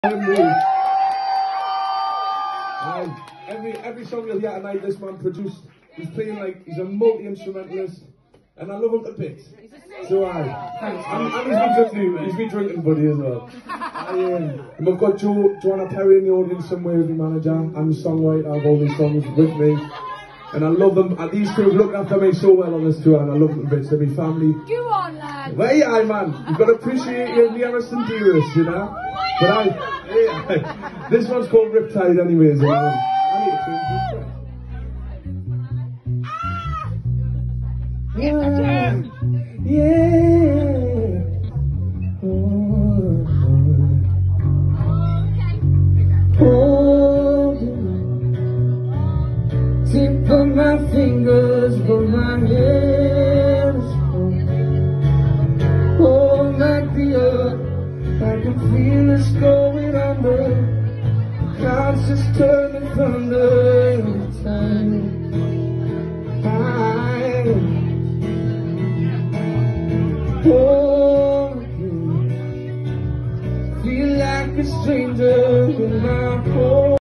Every song you'll hear tonight, this man produced. He's playing like he's a multi-instrumentalist, and I love him to bits. So he's been drinking, buddy, as well. And we've got Joanna Perry in the audience somewhere, who's the manager and the songwriter of all these songs with me. And I love them. And these two have looked after me so well on this tour, and I love them to bits. They're my family. Go on, lad. Where you are, man? You've got to appreciate your nearest and dearest, you know. But this one's called Riptide, anyways. I need to change this track. Tip of my fingers, but my head is cold. Hold like the earth, I can feel us going under. Clouds just turning thunder every time. I hold you, feel like a stranger in my home.